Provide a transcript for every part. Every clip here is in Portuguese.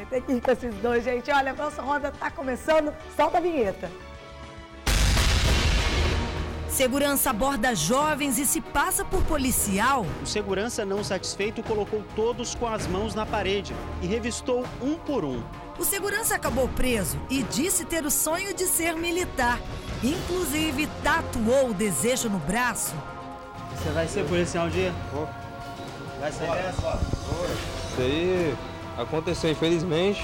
Tem que ir com esses dois, gente. Olha, a nossa roda tá começando. Solta a vinheta. Segurança aborda jovens e se passa por policial. O segurança, não satisfeito, colocou todos com as mãos na parede e revistou um por um. O segurança acabou preso e disse ter o sonho de ser militar. Inclusive, tatuou o desejo no braço. Você vai ser policial um dia? Vou. Vai ser dessa? Isso aí aconteceu, infelizmente.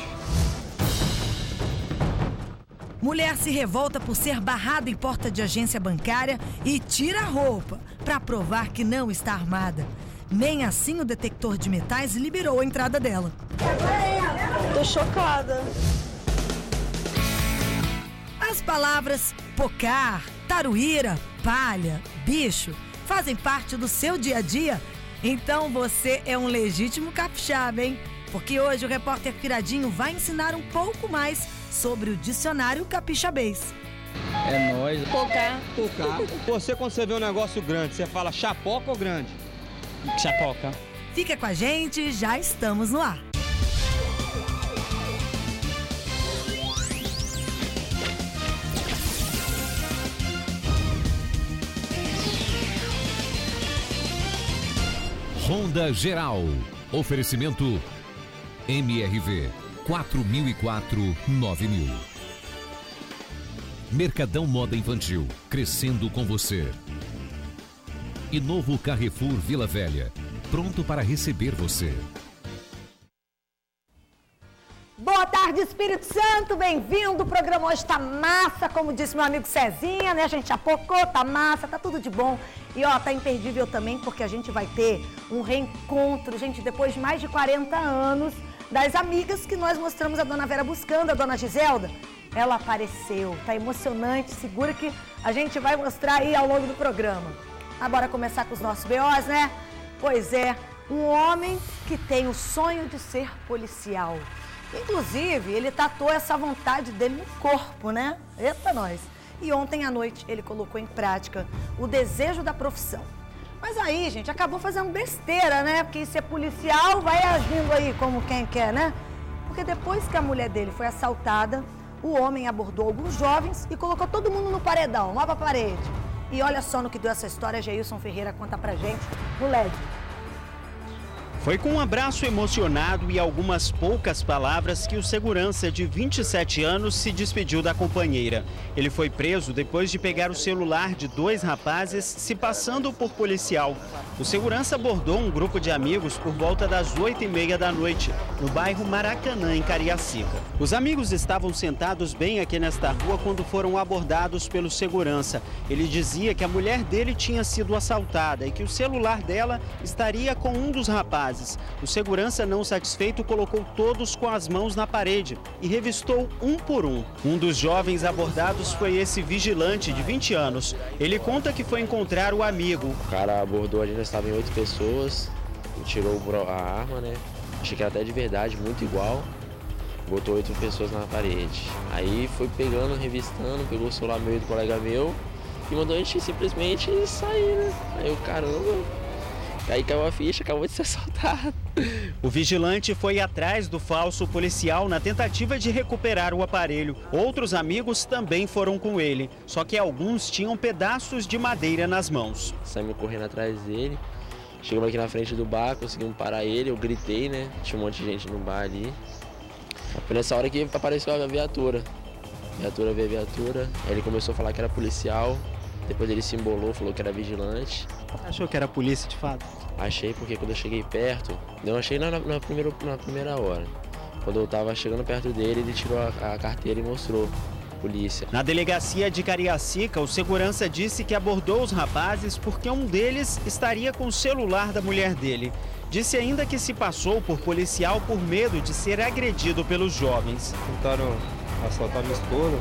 Mulher se revolta por ser barrada em porta de agência bancária e tira a roupa para provar que não está armada. Nem assim o detector de metais liberou a entrada dela. Tô chocada. As palavras pocar, taruíra, palha, bicho fazem parte do seu dia a dia? Então você é um legítimo capixaba, hein? Porque hoje o repórter Piradinho vai ensinar um pouco mais sobre o dicionário capixabês. É nóis. Pocar. Você, quando você vê um negócio grande, você fala chapoca ou grande? Chapoca. Fica com a gente, já estamos no ar. Ronda Geral. Oferecimento MRV 4004-9000. Mercadão Moda Infantil, crescendo com você. E novo Carrefour Vila Velha, pronto para receber você. Boa tarde, Espírito Santo, bem-vindo. O programa hoje tá massa, como disse meu amigo Cezinha, né? A gente apocou, tá massa, tá tudo de bom. E ó, tá imperdível também, porque a gente vai ter um reencontro, gente, depois de mais de 40 anos, das amigas que nós mostramos a Dona Vera buscando, a Dona Giselda. Ela apareceu, tá emocionante, segura que a gente vai mostrar aí ao longo do programa. Agora começar com os nossos BOs, né? Pois é, um homem que tem o sonho de ser policial. Inclusive, ele tatuou essa vontade dele no corpo, né? Eita nós! E ontem à noite ele colocou em prática o desejo da profissão. Mas aí, gente, acabou fazendo besteira, né? Porque ser policial vai agindo aí como quem quer, né? Porque depois que a mulher dele foi assaltada, o homem abordou alguns jovens e colocou todo mundo no paredão, lá pra parede. E olha só no que deu essa história, Geilson Ferreira conta pra gente no LED. Foi com um abraço emocionado e algumas poucas palavras que o segurança de 27 anos se despediu da companheira. Ele foi preso depois de pegar o celular de dois rapazes se passando por policial. O segurança abordou um grupo de amigos por volta das 8h30 da noite, no bairro Maracanã, em Cariacica. Os amigos estavam sentados bem aqui nesta rua quando foram abordados pelo segurança. Ele dizia que a mulher dele tinha sido assaltada e que o celular dela estaria com um dos rapazes. O segurança, não satisfeito, colocou todos com as mãos na parede e revistou um por um. Um dos jovens abordados foi esse vigilante de 20 anos. Ele conta que foi encontrar o amigo. O cara abordou, a gente estava em 8 pessoas, tirou a arma, né? Achei que era até de verdade, muito igual. Botou 8 pessoas na parede. Aí foi pegando, revistando, pegou o celular meu e do colega meu e mandou a gente simplesmente sair, né? Aí eu, caramba... Aí caiu a ficha, acabou de ser assaltado. O vigilante foi atrás do falso policial na tentativa de recuperar o aparelho. Outros amigos também foram com ele, só que alguns tinham pedaços de madeira nas mãos. Saímos correndo atrás dele, chegamos aqui na frente do bar, conseguimos parar ele, eu gritei, né? Tinha um monte de gente no bar ali. Foi nessa hora que apareceu a viatura. Viatura veio a viatura, aí ele começou a falar que era policial. Depois ele se embolou, falou que era vigilante. Achou que era polícia de fato? Achei, porque quando eu cheguei perto, eu achei na primeira hora. Quando eu tava chegando perto dele, ele tirou a carteira e mostrou. Polícia. Na delegacia de Cariacica, o segurança disse que abordou os rapazes porque um deles estaria com o celular da mulher dele. Disse ainda que se passou por policial por medo de ser agredido pelos jovens. Tentaram assaltar minha esposa,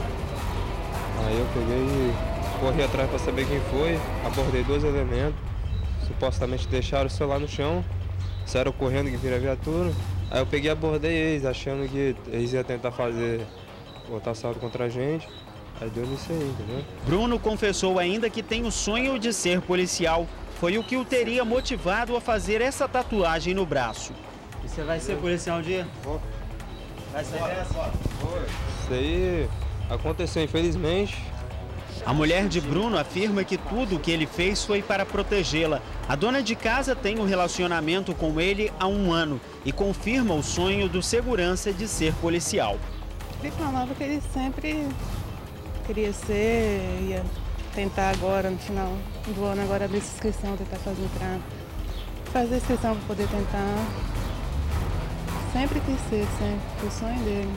aí eu peguei e corri atrás para saber quem foi, abordei 2 elementos, supostamente deixaram o celular no chão, saíram correndo que vira a viatura. Aí eu peguei e abordei eles, achando que eles iam tentar botar assalto contra a gente. Aí deu nisso aí, entendeu? Bruno confessou ainda que tem o sonho de ser policial. Foi o que o teria motivado a fazer essa tatuagem no braço. E você vai ser policial um dia? Vou. Isso aí aconteceu, infelizmente. A mulher de Bruno afirma que tudo o que ele fez foi para protegê-la. A dona de casa tem um relacionamento com ele há 1 ano e confirma o sonho do segurança de ser policial. Ele falava que ele sempre queria ser, ia tentar agora, no final do ano, agora abrir inscrição, tentar fazer inscrição para poder tentar. Sempre quis ser, sempre, o sonho dele.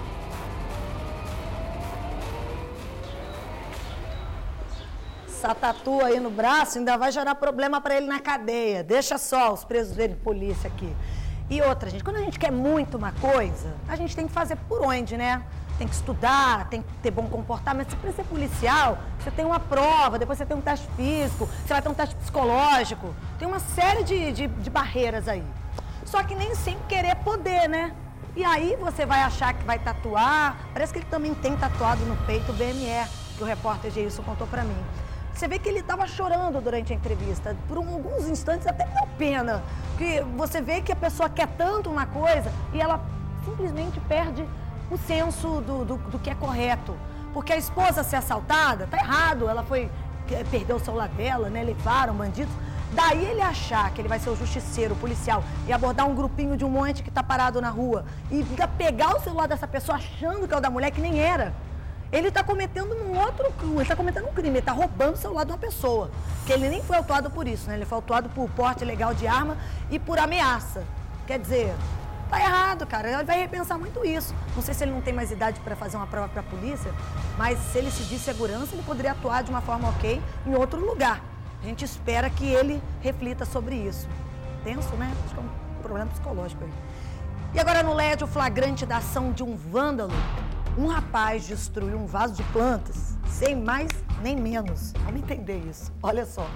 Essa tatu aí no braço ainda vai gerar problema para ele na cadeia. Deixa só os presos verem polícia aqui. E outra, gente, quando a gente quer muito uma coisa, a gente tem que fazer por onde, né? Tem que estudar, tem que ter bom comportamento. Se você ser policial, você tem uma prova, depois você tem um teste físico, você vai ter um teste psicológico. Tem uma série de barreiras aí. Só que nem sempre querer poder, né? E aí você vai achar que vai tatuar. Parece que ele também tem tatuado no peito o BME, que o repórter Geilson contou pra mim. Você vê que ele estava chorando durante a entrevista. Por alguns instantes até me deu pena. Porque você vê que a pessoa quer tanto uma coisa e ela simplesmente perde o senso do que é correto. Porque a esposa ser assaltada, tá errado. Ela perdeu o celular dela, né? Levaram bandidos. Daí ele achar que ele vai ser o justiceiro, o policial, e abordar um grupinho de um monte que tá parado na rua e pegar o celular dessa pessoa achando que é o da mulher, que nem era. Ele está cometendo ele está cometendo um crime, ele está roubando o celular de uma pessoa. Que ele nem foi autuado por isso, né? Ele foi autuado por porte ilegal de arma e por ameaça. Quer dizer, tá errado, cara. Ele vai repensar muito isso. Não sei se ele não tem mais idade para fazer uma prova para a polícia, mas se ele se diz segurança, ele poderia atuar de uma forma ok em outro lugar. A gente espera que ele reflita sobre isso. Tenso, né? Acho que é um problema psicológico aí. E agora no LED, o flagrante da ação de um vândalo. Um rapaz destruiu um vaso de plantas, sem mais nem menos. Vamos entender isso. Olha só.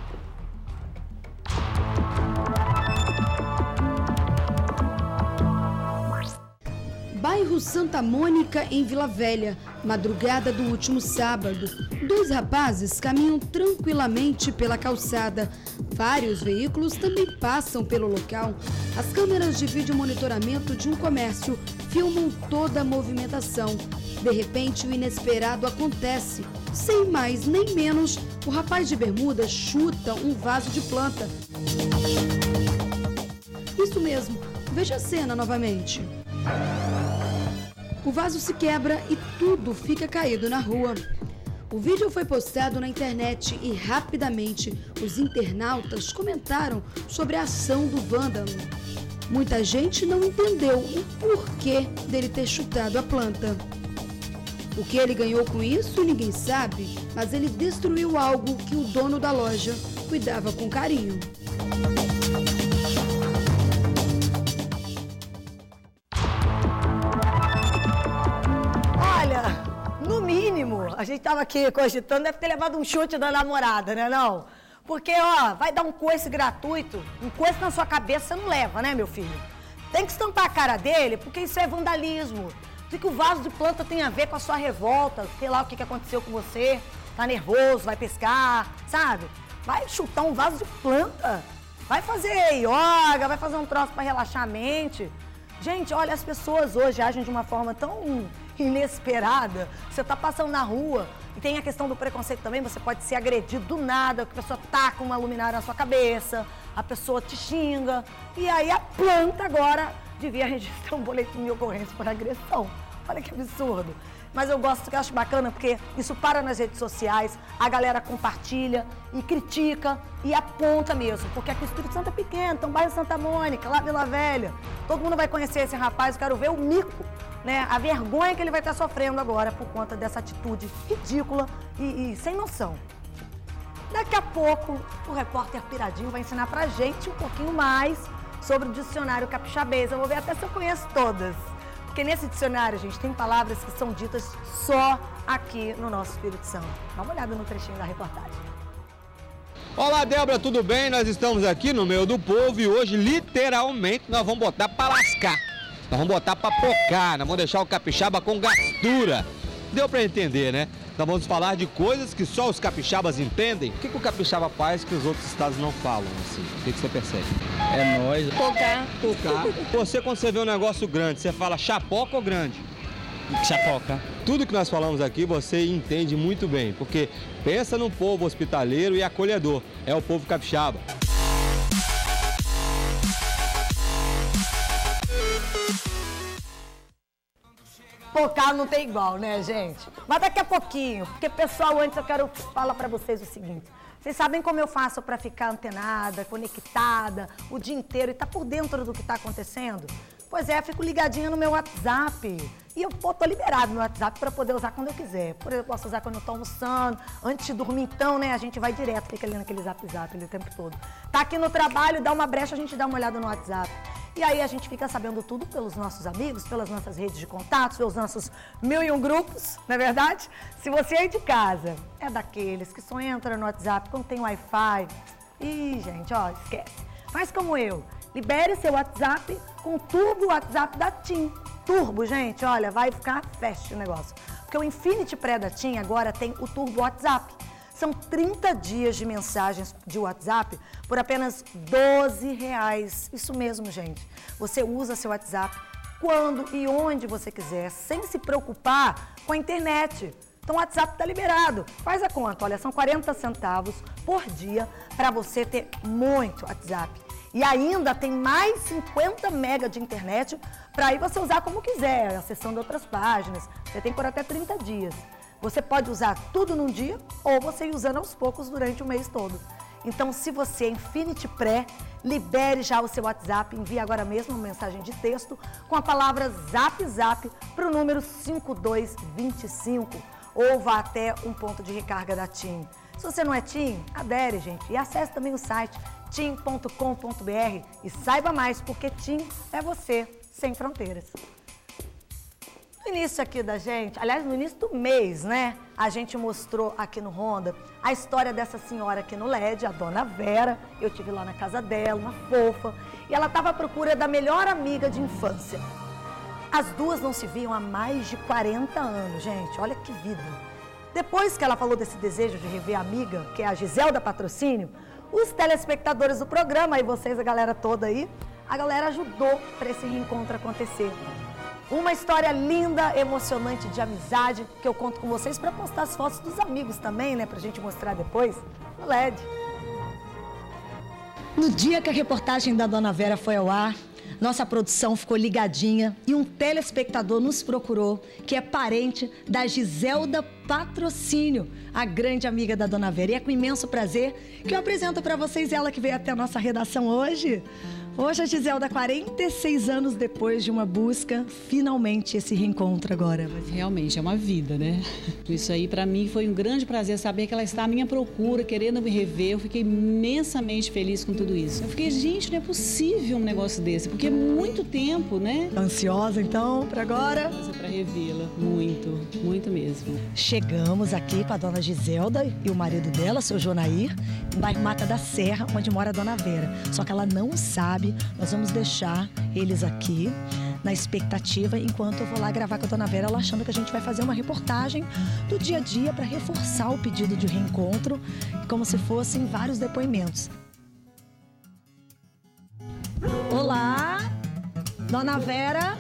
Bairro Santa Mônica, em Vila Velha, madrugada do último sábado. 2 rapazes caminham tranquilamente pela calçada. Vários veículos também passam pelo local. As câmeras de vídeo monitoramento de um comércio filmam toda a movimentação. De repente, o inesperado acontece. Sem mais nem menos, o rapaz de bermuda chuta um vaso de planta. Isso mesmo, veja a cena novamente. O vaso se quebra e tudo fica caído na rua. O vídeo foi postado na internet e rapidamente os internautas comentaram sobre a ação do vândalo. Muita gente não entendeu o porquê dele ter chutado a planta. O que ele ganhou com isso, ninguém sabe, mas ele destruiu algo que o dono da loja cuidava com carinho. Olha, no mínimo, a gente estava aqui cogitando, deve ter levado um chute da namorada, né não? Porque, ó, vai dar um coice gratuito, um coice na sua cabeça você não leva, né, meu filho? Tem que estampar a cara dele, porque isso é vandalismo. O que o vaso de planta tem a ver com a sua revolta, sei lá o que aconteceu com você, tá nervoso, vai pescar, sabe? Vai chutar um vaso de planta, vai fazer yoga, vai fazer um troço para relaxar a mente. Gente, olha, as pessoas hoje agem de uma forma tão inesperada. Você tá passando na rua e tem a questão do preconceito também, você pode ser agredido do nada, a pessoa taca uma luminária na sua cabeça, a pessoa te xinga, e aí a planta agora devia registrar um boletim de ocorrência por agressão. Olha que absurdo. Mas eu gosto, que eu acho bacana, porque isso para nas redes sociais, a galera compartilha e critica e aponta mesmo. Porque aqui o Espírito Santo é pequeno, então bairro Santa Mônica, lá Vila Velha. Todo mundo vai conhecer esse rapaz, eu quero ver o mico, né? A vergonha que ele vai estar sofrendo agora por conta dessa atitude ridícula e sem noção. Daqui a pouco, o repórter Piradinho vai ensinar pra gente um pouquinho mais sobre o dicionário capixabês. Eu vou ver até se eu conheço todas. Porque nesse dicionário, gente, tem palavras que são ditas só aqui no nosso Espírito Santo. Dá uma olhada no trechinho da reportagem. Olá, Débora, tudo bem? Nós estamos aqui no meio do povo e hoje, literalmente, nós vamos botar para lascar. Nós vamos botar para pocar, nós vamos deixar o capixaba com gastura. Deu para entender, né? Então vamos falar de coisas que só os capixabas entendem. O que o capixaba faz que os outros estados não falam, assim? O que você percebe? É nóis. Pocar. Você, quando você vê um negócio grande, você fala chapoca ou grande? Chapoca. Tudo que nós falamos aqui você entende muito bem, porque pensa num povo hospitaleiro e acolhedor. É o povo capixaba. Pocar não tem igual, né, gente? Mas daqui a pouquinho, porque, pessoal, antes eu quero falar pra vocês o seguinte. Vocês sabem como eu faço pra ficar antenada, conectada, o dia inteiro e tá por dentro do que tá acontecendo? Pois é, fico ligadinha no meu WhatsApp. E eu tô liberado no WhatsApp pra poder usar quando eu quiser. Por exemplo, eu posso usar quando eu tô almoçando, antes de dormir então, né? A gente vai direto, fica ali naquele zap ali o tempo todo. Tá aqui no trabalho, dá uma brecha, a gente dá uma olhada no WhatsApp. E aí a gente fica sabendo tudo pelos nossos amigos, pelas nossas redes de contatos, pelos nossos 1001 grupos, não é verdade? Se você é de casa, é daqueles que só entra no WhatsApp quando tem Wi-Fi. Ih, gente, ó, esquece. Faz como eu. Libere seu WhatsApp com o Turbo WhatsApp da TIM. Turbo, gente, olha, vai ficar fast o negócio. Porque o Infinity Pré da TIM agora tem o Turbo WhatsApp. São 30 dias de mensagens de WhatsApp por apenas R$12. Isso mesmo, gente. Você usa seu WhatsApp quando e onde você quiser, sem se preocupar com a internet. Então o WhatsApp está liberado. Faz a conta, olha, são 40 centavos por dia para você ter muito WhatsApp. E ainda tem mais 50 mega de internet para aí você usar como quiser, acessando outras páginas. Você tem por até 30 dias. Você pode usar tudo num dia ou você ir usando aos poucos durante o mês todo. Então, se você é Infinity Pré, libere já o seu WhatsApp, envie agora mesmo uma mensagem de texto com a palavra ZapZap para o número 5225 ou vá até um ponto de recarga da TIM. Se você não é TIM, adere, gente, e acesse também o site tim.com.br e saiba mais, porque TIM é você, sem fronteiras. No início aqui da gente, aliás, no início do mês, né? A gente mostrou aqui no Ronda a história dessa senhora aqui no LED, a dona Vera. Eu estive lá na casa dela, uma fofa, e ela estava à procura da melhor amiga de infância. As duas não se viam há mais de 40 anos, gente, olha que vida. Depois que ela falou desse desejo de rever a amiga, que é a Giselda Patrocínio, os telespectadores do programa, e vocês, a galera toda aí, a galera ajudou para esse reencontro acontecer. Uma história linda, emocionante de amizade, que eu conto com vocês para postar as fotos dos amigos também, né? Pra gente mostrar depois no LED. No dia que a reportagem da Dona Vera foi ao ar, nossa produção ficou ligadinha e um telespectador nos procurou, que é parente da Giselda Patrocínio, a grande amiga da Dona Vera. E é com imenso prazer que eu apresento para vocês ela que veio até a nossa redação hoje. Hoje a Giselda, 46 anos depois de uma busca, finalmente esse reencontro agora. Realmente, é uma vida, né? Isso aí, para mim, foi um grande prazer saber que ela está à minha procura, querendo me rever. Eu fiquei imensamente feliz com tudo isso. Eu fiquei, gente, não é possível um negócio desse, porque é muito tempo, né? Ansiosa, então, para agora? Para revê-la, muito mesmo. Chegamos aqui com a dona Giselda e o marido dela, seu Jonair, no bairro Mata da Serra, onde mora a Dona Vera. Só que ela não sabe. Nós vamos deixar eles aqui na expectativa, enquanto eu vou lá gravar com a Dona Vera, ela achando que a gente vai fazer uma reportagem do dia a dia para reforçar o pedido de reencontro, como se fossem vários depoimentos. Olá, Dona Vera.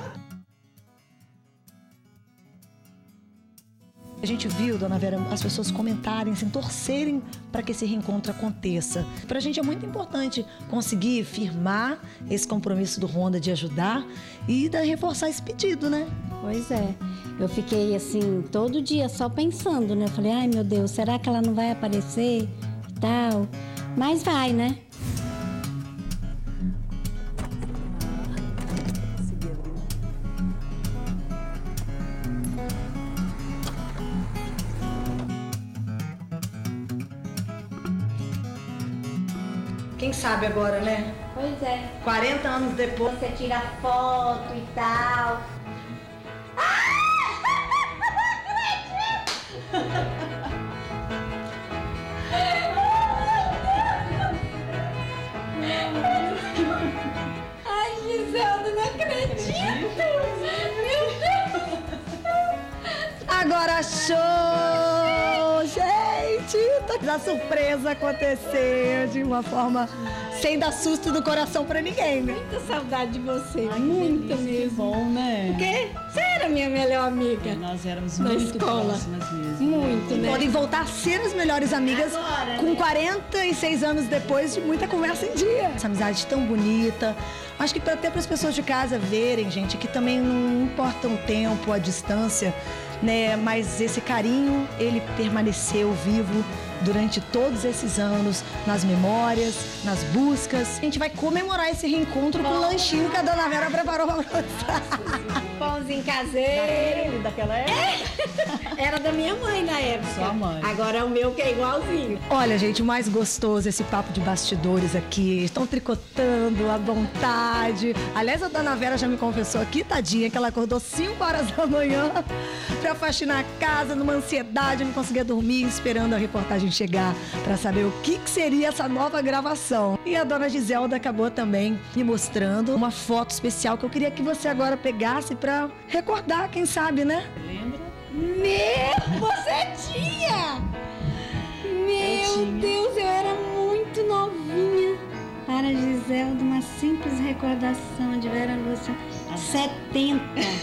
A gente viu, Dona Vera, as pessoas comentarem, assim, torcerem para que esse reencontro aconteça. Para a gente é muito importante conseguir firmar esse compromisso do Ronda de ajudar e reforçar esse pedido, né? Pois é. Eu fiquei, assim, todo dia só pensando, né? Eu falei, ai, meu Deus, será que ela não vai aparecer e tal? Mas vai, né? Quem sabe agora, né? Pois é. 40 anos depois. Você tira foto e tal. Ai, Giselda, não acredito! Meu Deus! Agora show! Gente, a surpresa aconteceu de uma forma sem dar susto no coração pra ninguém, né? Muita saudade de você, muita mesmo. Bom, né? Porque você era minha melhor amiga. Nós éramos na muito escola. próximas mesmo. Muito, né? Podem voltar a ser as melhores amigas agora, com né? 46 anos depois de muita conversa em dia. Essa amizade tão bonita. Acho que até para as pessoas de casa verem, gente, que também não importa o tempo, a distância, né? Mas esse carinho, ele permaneceu vivo durante todos esses anos, nas memórias, nas buscas. A gente vai comemorar esse reencontro com o lanchinho que a Dona Vera preparou pra você. Pãozinho caseiro. Daquela época? Era da minha mãe na época. Sua mãe. Agora é o meu que é igualzinho. Olha, gente, o mais gostoso esse papo de bastidores aqui. Estão tricotando à vontade. Aliás, a Dona Vera já me confessou aqui, tadinha, que ela acordou 5 horas da manhã pra faxinar a casa, numa ansiedade, não conseguia dormir, esperando a reportagem chegar pra saber o que seria essa nova gravação. E a Dona Giselda acabou também me mostrando uma foto especial que eu queria que você agora pegasse pra recordar, quem sabe, né? Lembra? Você tinha! Meu Deus, eu era muito novinha. Para Giselda, uma simples recordação de Vera Lúcia. 70.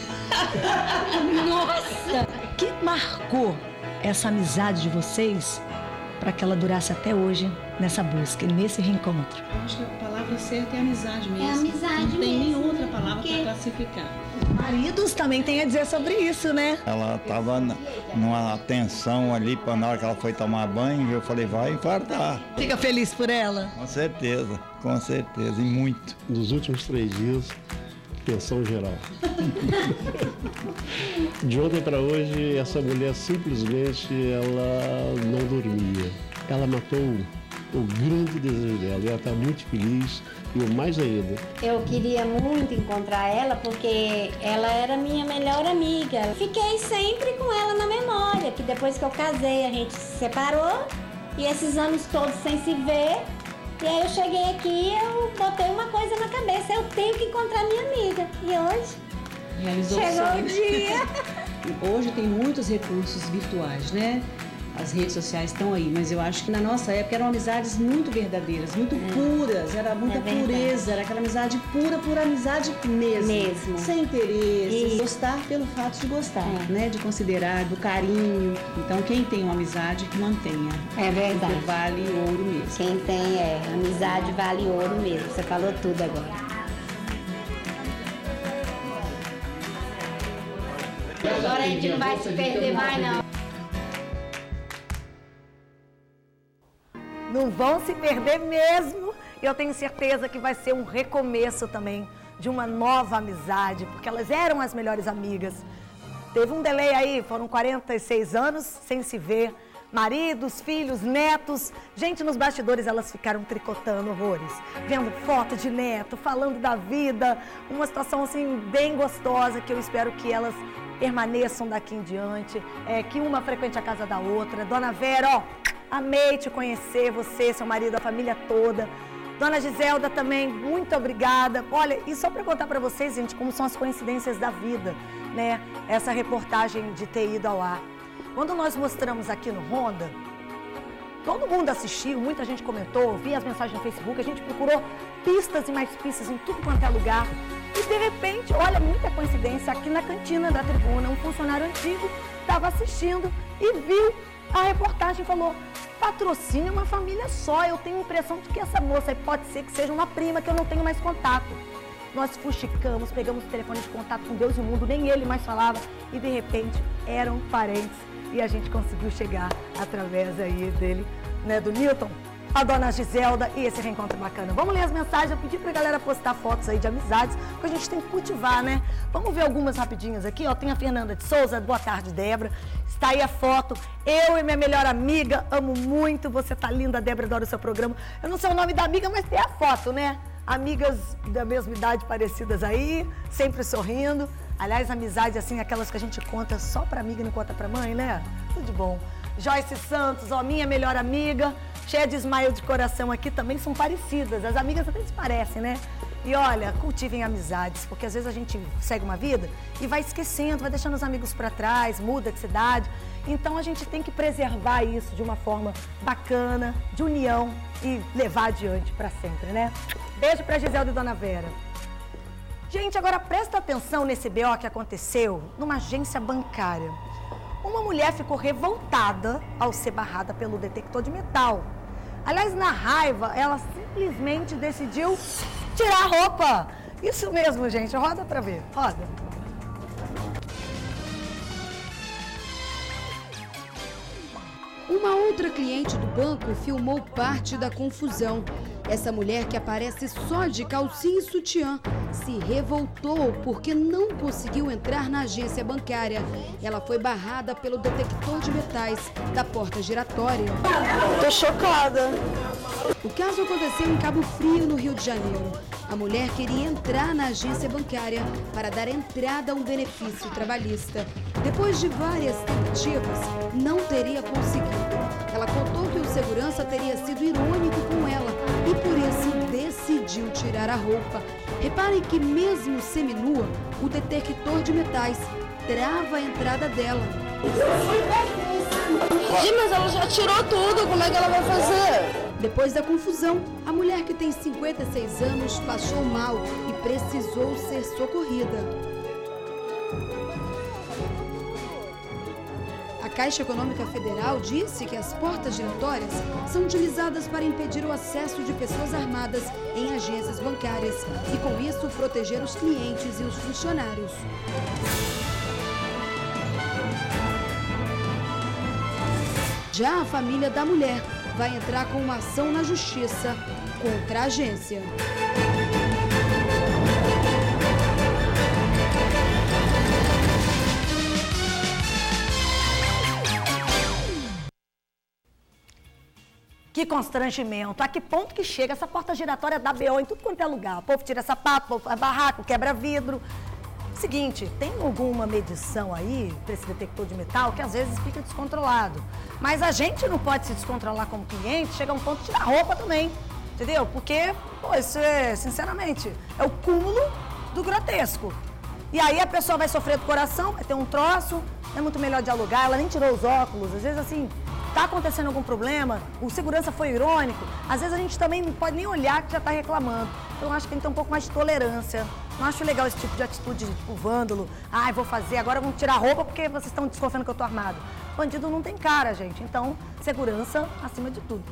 Nossa! O que marcou essa amizade de vocês para que ela durasse até hoje nessa busca, nesse reencontro? Eu acho que a palavra certa é amizade mesmo. É amizade Não tem mesmo. nenhuma outra palavra para classificar. Maridos também têm a dizer sobre isso, né? Ela estava numa tensão ali, na hora que ela foi tomar banho, eu falei, vai infartar. Fica feliz por ela? Com certeza, e muito. Nos últimos 3 dias, tensão geral. De ontem para hoje, essa mulher simplesmente ela não dormia. Ela matou o grande desejo dela e ela está muito feliz. E o mais ainda. Eu queria muito encontrar ela porque ela era minha melhor amiga. Fiquei sempre com ela na memória, que depois que eu casei a gente se separou e esses anos todos sem se ver. E aí eu cheguei aqui e eu botei uma coisa na cabeça, eu tenho que encontrar minha amiga. E hoje Realizou chegou o sonho. dia. Hoje tem muitos recursos virtuais, né? As redes sociais estão aí, mas eu acho que na nossa época eram amizades muito verdadeiras, muito puras, era muita pureza, era aquela amizade pura, pura amizade mesmo. Sem interesses, gostar pelo fato de gostar, né? De considerar, do carinho. Então quem tem uma amizade que mantenha. É verdade. Porque vale ouro mesmo. Quem tem amizade vale ouro mesmo, você falou tudo agora. Agora a gente não vai se perder mais não. Não vão se perder mesmo. Eu tenho certeza que vai ser um recomeço também de uma nova amizade, porque elas eram as melhores amigas. Teve um delay aí, foram 46 anos sem se ver. Maridos, filhos, netos. Gente, nos bastidores elas ficaram tricotando horrores. Vendo foto de neto, falando da vida. Uma situação assim bem gostosa que eu espero que elas permaneçam daqui em diante. Que uma frequente a casa da outra. Dona Vera, ó, amei te conhecer, você, seu marido, a família toda. Dona Giselda também, muito obrigada. Olha, e só para contar para vocês, gente, como são as coincidências da vida, né? Essa reportagem de ter ido ao ar. Quando nós mostramos aqui no Ronda, todo mundo assistiu, muita gente comentou, vi as mensagens no Facebook, a gente procurou pistas e mais pistas em tudo quanto é lugar. E de repente, olha, muita coincidência, aqui na cantina da tribuna, um funcionário antigo estava assistindo e viu a reportagem e falou: patrocínio é uma família só, eu tenho a impressão de que essa moça aí pode ser que seja uma prima que eu não tenho mais contato. Nós fuxicamos, pegamos o telefone de contato com Deus e o mundo, nem ele mais falava, e de repente eram parentes. E a gente conseguiu chegar através aí dele, né, do Newton, a Dona Giselda e esse reencontro bacana. Vamos ler as mensagens, eu pedi pra galera postar fotos aí de amizades, porque a gente tem que cultivar, né? Vamos ver algumas rapidinhas aqui, ó. Tem a Fernanda de Souza, boa tarde, Débora. Está aí a foto, eu e minha melhor amiga, amo muito, você tá linda, Débora, adoro o seu programa. Eu não sei o nome da amiga, mas tem a foto, né? Amigas da mesma idade parecidas aí, sempre sorrindo. Aliás, amizade assim, aquelas que a gente conta só pra amiga e não conta pra mãe, né? Tudo de bom. Joyce Santos, ó, minha melhor amiga, cheia de smile de coração aqui, também são parecidas. As amigas até se parecem, né? E olha, cultivem amizades, porque às vezes a gente segue uma vida e vai esquecendo, vai deixando os amigos para trás, muda de cidade. Então a gente tem que preservar isso de uma forma bacana, de união e levar adiante para sempre, né? Beijo para Giselda e Dona Vera. Gente, agora presta atenção nesse BO que aconteceu numa agência bancária. Uma mulher ficou revoltada ao ser barrada pelo detector de metal. Aliás, na raiva, ela simplesmente decidiu tirar a roupa. Isso mesmo, gente. Roda pra ver. Roda. Uma outra cliente do banco filmou parte da confusão. Essa mulher, que aparece só de calcinha e sutiã, se revoltou porque não conseguiu entrar na agência bancária. Ela foi barrada pelo detector de metais da porta giratória. Tô chocada. O caso aconteceu em Cabo Frio, no Rio de Janeiro. A mulher queria entrar na agência bancária para dar entrada a um benefício trabalhista. Depois de várias tentativas, não teria conseguido. Ela contou que o segurança teria sido irônico com ela e por isso decidiu tirar a roupa. Reparem que mesmo seminua, o detector de metais trava a entrada dela. Mas ela já tirou tudo, como é que ela vai fazer? Depois da confusão, a mulher, que tem 56 anos, passou mal e precisou ser socorrida. A Caixa Econômica Federal disse que as portas giratórias são utilizadas para impedir o acesso de pessoas armadas em agências bancárias e, com isso, proteger os clientes e os funcionários. Já a família da mulher vai entrar com uma ação na justiça contra a agência. Que constrangimento. A que ponto que chega essa porta giratória da BO em tudo quanto é lugar? O povo tira sapato, o povo faz barraco, quebra vidro. Seguinte, tem alguma medição aí para esse detector de metal que às vezes fica descontrolado. Mas a gente não pode se descontrolar como cliente, chega a um ponto de tirar roupa também, entendeu? Porque, pô, isso é, sinceramente, é o cúmulo do grotesco. E aí a pessoa vai sofrer do coração, vai ter um troço, é muito melhor dialogar, ela nem tirou os óculos, às vezes assim, tá acontecendo algum problema, o segurança foi irônico, às vezes a gente também não pode nem olhar que já tá reclamando. Então eu acho que tem que ter um pouco mais de tolerância. Não acho legal esse tipo de atitude, tipo vândalo. Ai, vou fazer, agora vamos tirar a roupa porque vocês estão desconfiando que eu tô armado. Bandido não tem cara, gente. Então, segurança acima de tudo.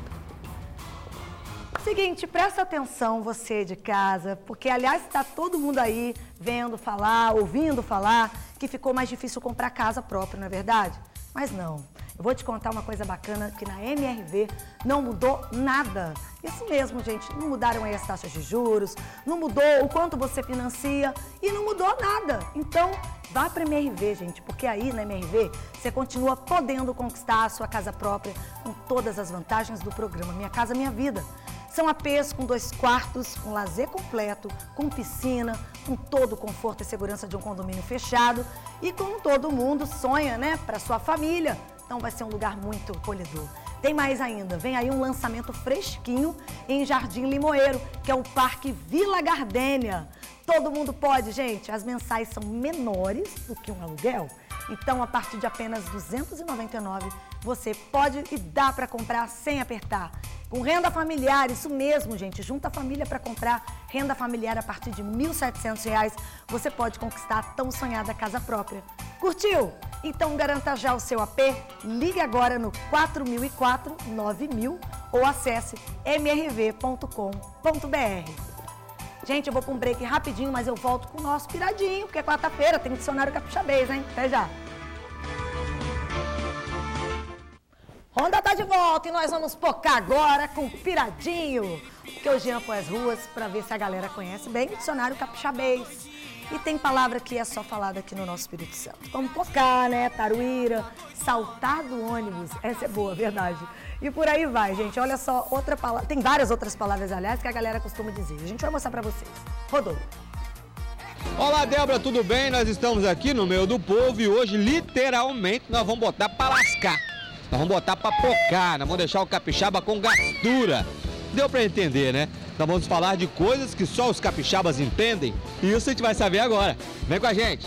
Seguinte, presta atenção você de casa, porque aliás está todo mundo aí vendo falar, ouvindo falar, que ficou mais difícil comprar casa própria, não é verdade? Mas não. Eu vou te contar uma coisa bacana, que na MRV não mudou nada. Isso mesmo, gente, não mudaram aí as taxas de juros, não mudou o quanto você financia e não mudou nada. Então, vá para a MRV, gente, porque aí na MRV você continua podendo conquistar a sua casa própria com todas as vantagens do programa Minha Casa Minha Vida. São APs com 2 quartos, com lazer completo, com piscina, com todo o conforto e segurança de um condomínio fechado e como todo mundo sonha, né, para sua família. Então vai ser um lugar muito acolhedor. Tem mais ainda, vem aí um lançamento fresquinho em Jardim Limoeiro, que é o Parque Vila Gardênia. Todo mundo pode, gente, as mensais são menores do que um aluguel. Então, a partir de apenas R$ 299, você pode e dá para comprar sem apertar. Com renda familiar, isso mesmo, gente, junta a família para comprar renda familiar a partir de R$ 1.700, você pode conquistar a tão sonhada casa própria. Curtiu? Então garanta já o seu AP, ligue agora no 4004-9000 ou acesse mrv.com.br. Gente, eu vou para um break rapidinho, mas eu volto com o nosso piradinho, porque é quarta-feira, tem dicionário capixabês, hein? Até já! Honda tá de volta e nós vamos focar agora com o piradinho, que o Jean foi às ruas para ver se a galera conhece bem o dicionário capixabês. E tem palavra que é só falada aqui no nosso Espírito Santo. Como pocar, né? Taruíra, saltar do ônibus. Essa é boa, verdade. E por aí vai, gente. Olha só, outra palavra. Tem várias outras palavras, aliás, que a galera costuma dizer. A gente vai mostrar pra vocês. Rodou. Olá, Débora, tudo bem? Nós estamos aqui no meio do povo e hoje, literalmente, nós vamos botar pra lascar. Nós vamos botar pra pocar. Nós vamos deixar o capixaba com gastura. Deu pra entender, né? Nós vamos falar de coisas que só os capixabas entendem. E isso a gente vai saber agora. Vem com a gente.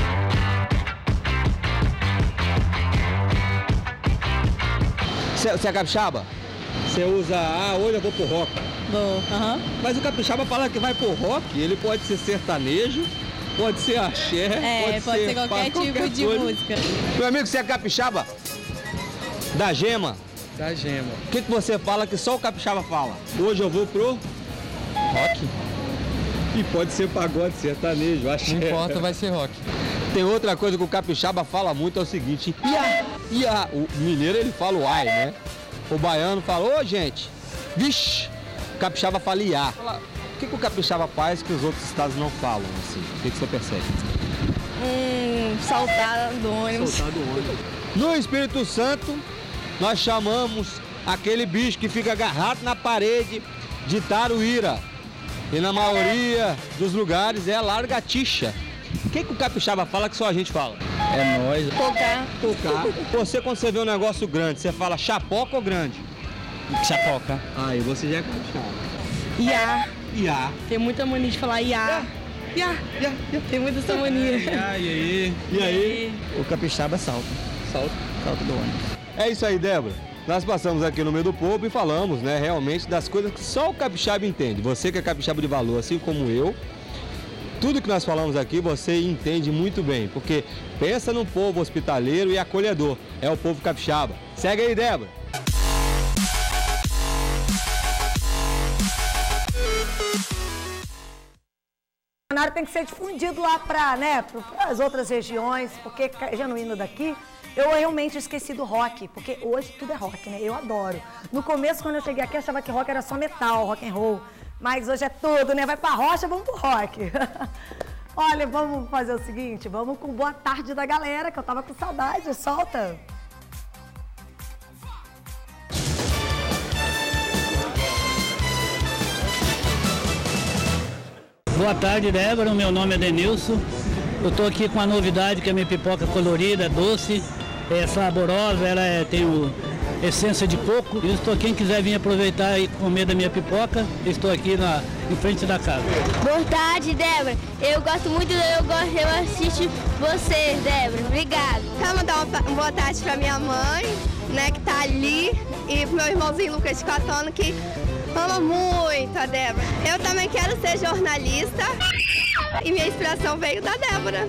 Você é capixaba? Você usa, hoje eu vou pro rock. Vou, Mas o capixaba fala que vai pro rock, ele pode ser sertanejo, pode ser axé, pode ser qualquer tipo de música. Meu amigo, você é capixaba? Da Gema? Da Gema. O que você fala que só o capixaba fala? Hoje eu vou pro rock. E pode ser pagode, sertanejo, axé. Não importa, vai ser rock. Tem outra coisa que o capixaba fala muito, é o seguinte, ia. O mineiro, ele fala o ai, né? O baiano fala, ô gente, vixe, o capixaba fala iá. O que o capixaba faz que os outros estados não falam, assim? O que você percebe? Saltar do ônibus. No Espírito Santo, nós chamamos aquele bicho que fica agarrado na parede de taruíra. E na maioria dos lugares é a largatixa. O que o capixaba fala que só a gente fala? É nóis. Tocar. Você, quando você vê um negócio grande, você fala chapoca ou grande? Chapoca. Aí você já é capixaba. Iá. Tem muita mania de falar iá. Iá. Tem muita essa mania. E aí? O capixaba salta. Salta do ônibus. É isso aí, Débora. Nós passamos aqui no meio do povo e falamos, né, realmente das coisas que só o capixaba entende. Você que é capixaba de valor, assim como eu, tudo que nós falamos aqui você entende muito bem, porque pensa num povo hospitaleiro e acolhedor. É o povo capixaba. Segue aí, Débora. O cenário tem que ser difundido lá para as outras regiões, porque é genuíno daqui. Eu realmente esqueci do rock, porque hoje tudo é rock, né? Eu adoro. No começo, quando eu cheguei aqui, eu achava que rock era só metal, rock and roll. Mas hoje é tudo, né? Vai pra rocha, vamos pro rock. Olha, vamos fazer o seguinte, vamos com boa tarde da galera, que eu tava com saudade. Solta! Boa tarde, Débora. O meu nome é Denilson. Eu estou aqui com a novidade que é a minha pipoca colorida, doce, é saborosa, ela tem essência de coco. Eu estou, quem quiser vir aproveitar e comer da minha pipoca, estou aqui em frente da casa. Boa tarde, Débora. Eu gosto muito, eu assisto você, Débora. Obrigada. Quero mandar uma boa tarde para minha mãe, né, que tá ali, e pro meu irmãozinho Lucas de 4 anos, que ama muito a Débora. Eu também quero ser jornalista e minha inspiração veio da Débora.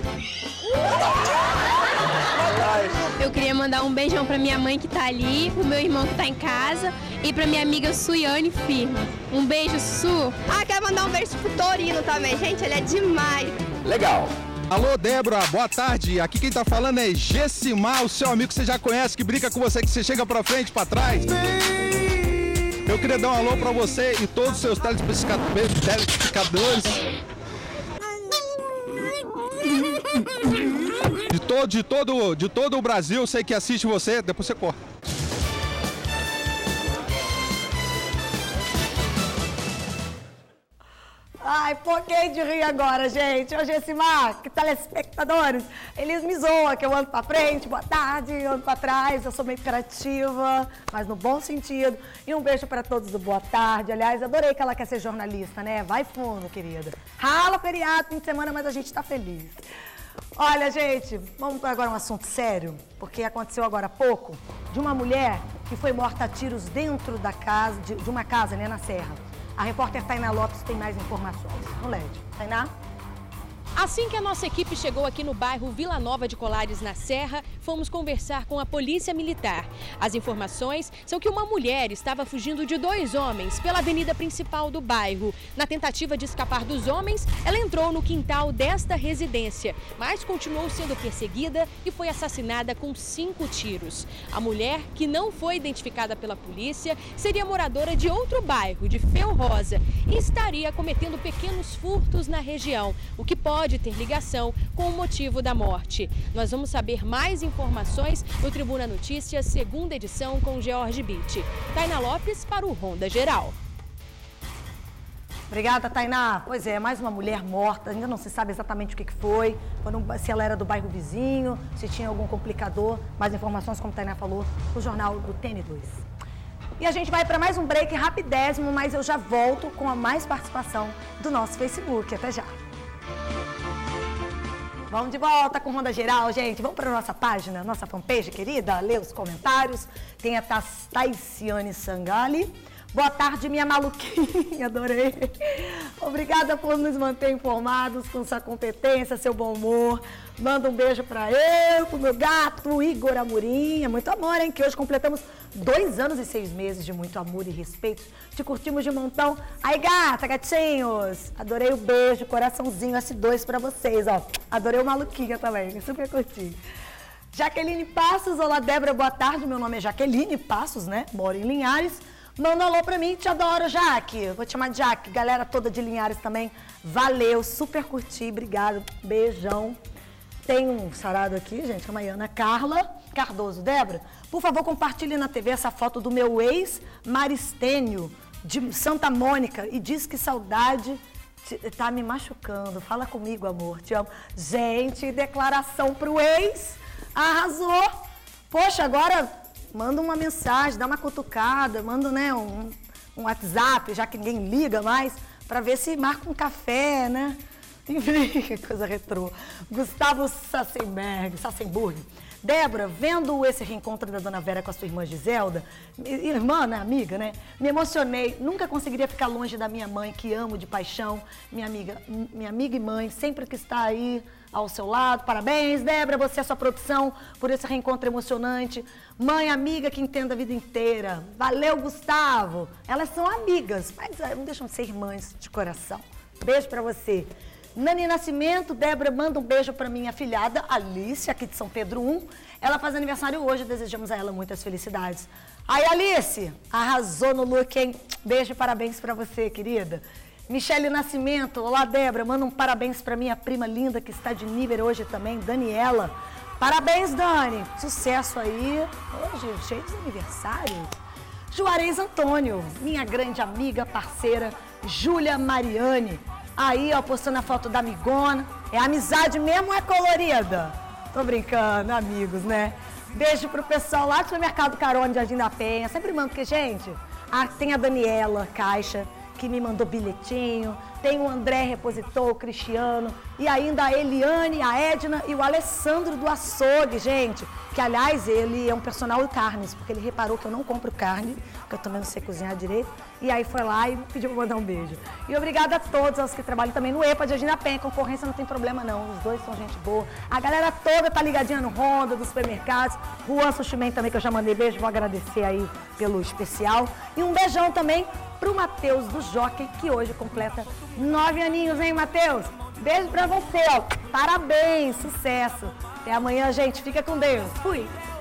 Eu queria mandar um beijão pra minha mãe que tá ali, pro meu irmão que tá em casa e pra minha amiga Suiane Firme. Um beijo, Su. Quero mandar um beijo pro Torino também, gente, ele é demais. Legal. Alô, Débora, boa tarde. Aqui quem tá falando é Gessimar, o seu amigo que você já conhece, que brinca com você, que você chega pra frente, pra trás. Eu queria dar um alô pra você e todos os seus telespectadores. De todo o Brasil, eu sei que assiste você, depois você corta. Ai, foquei de rir agora, gente. Ô, Gessimar, que telespectadores, eles me zoam, que eu ando pra frente, boa tarde, eu ando pra trás, eu sou meio imperativa, mas no bom sentido. E um beijo pra todos do boa tarde. Aliás, adorei que ela quer ser jornalista, né? Vai fundo, querida. Rala feriado, fim de semana, mas a gente tá feliz. Olha, gente, vamos para agora um assunto sério, porque aconteceu agora há pouco de uma mulher que foi morta a tiros dentro da casa, de uma casa, né, na Serra. A repórter Tainá Lopes tem mais informações. No LED. Tainá? Assim que a nossa equipe chegou aqui no bairro Vila Nova de Colares, na Serra, fomos conversar com a Polícia Militar. As informações são que uma mulher estava fugindo de 2 homens pela avenida principal do bairro. Na tentativa de escapar dos homens, ela entrou no quintal desta residência, mas continuou sendo perseguida e foi assassinada com 5 tiros. A mulher, que não foi identificada pela polícia, seria moradora de outro bairro, de Feu Rosa, e estaria cometendo pequenos furtos na região, o que pode ter ligação com o motivo da morte. Nós vamos saber mais informações no Tribuna Notícias, segunda edição, com George Bitt. Tainá Lopes para o Ronda Geral. Obrigada, Tainá. Pois é, mais uma mulher morta, ainda não se sabe exatamente o que foi, se ela era do bairro vizinho, se tinha algum complicador. Mais informações, como a Tainá falou, no jornal do TN2. E a gente vai para mais um break rapidésimo, mas eu já volto com a mais participação do nosso Facebook. Até já. Vamos de volta com Ronda Geral, gente. Vamos para a nossa página, nossa fanpage, querida. Ler os comentários. Tem a Taiciane Sangali. Boa tarde, minha maluquinha. Adorei. Obrigada por nos manter informados com sua competência, seu bom humor. Manda um beijo para eu, pro meu gato, Igor Amorim. Muito amor, hein? Que hoje completamos 2 anos e 6 meses de muito amor e respeito. Te curtimos de montão. Aí, gata, gatinhos. Adorei o beijo, coraçãozinho S2 para vocês, ó. Adorei o maluquinha também, super curti. Jaqueline Passos. Olá, Débora, boa tarde. Meu nome é Jaqueline Passos, né? Moro em Linhares. Manda um alô pra mim, te adoro, Jaque. Vou te chamar de Jaque. Galera toda de Linhares também. Valeu, super curti, obrigado. Beijão. Tem um sarado aqui, gente, calma aí, Ana Carla Cardoso. Débora, por favor, compartilhe na TV essa foto do meu ex, Maristênio, de Santa Mônica, e diz que saudade tá me machucando. Fala comigo, amor, te amo. Gente, declaração pro ex, arrasou. Poxa, agora manda uma mensagem, dá uma cutucada, manda, né, um WhatsApp, já que ninguém liga mais, pra ver se marca um café, né? Enfim, que coisa retrô. Gustavo Sassenburg. Débora, vendo esse reencontro da Dona Vera com a sua irmã Giselda, irmã, né, amiga, né? Me emocionei. Nunca conseguiria ficar longe da minha mãe, que amo de paixão. Minha amiga e mãe, sempre que está aí ao seu lado. Parabéns, Débora, você e a sua produção por esse reencontro emocionante. Mãe, amiga que entenda a vida inteira. Valeu, Gustavo. Elas são amigas, mas não deixam de ser irmãs de coração. Beijo pra você. Nani Nascimento, Débora, manda um beijo para minha afilhada, Alice, aqui de São Pedro 1. Ela faz aniversário hoje, desejamos a ela muitas felicidades. Aí, Alice, arrasou no look, hein? Beijo e parabéns para você, querida. Michele Nascimento, olá, Débora, manda um parabéns para minha prima linda, que está de nível hoje também, Daniela. Parabéns, Dani. Sucesso aí. Hoje, cheio de aniversários. Juarez Antônio, minha grande amiga, parceira, Júlia Mariane. Aí, ó, postando a foto da amigona. É amizade mesmo ou é colorida? Tô brincando, amigos, né? Beijo pro pessoal lá do supermercado Carone de Jardim da Penha. Sempre mando, porque, gente, tem a Daniela Caixa, que me mandou bilhetinho. Tem o André Repositor, o Cristiano. E ainda a Eliane, a Edna e o Alessandro do Açougue, gente. Que, aliás, ele é um personal de carnes, porque ele reparou que eu não compro carne, porque eu também não sei cozinhar direito. E aí foi lá e pediu pra mandar um beijo. E obrigada a todos aos que trabalham também no EPA de Jardim da Penha. Concorrência não tem problema, não. Os dois são gente boa. A galera toda tá ligadinha no Honda, dos supermercados. Juan Suchimen também, que eu já mandei beijo. Vou agradecer aí pelo especial. E um beijão também pro Matheus do Jockey, que hoje completa 9 aninhos, hein, Matheus? Beijo pra você, ó. Parabéns, sucesso. Até amanhã, gente. Fica com Deus. Fui.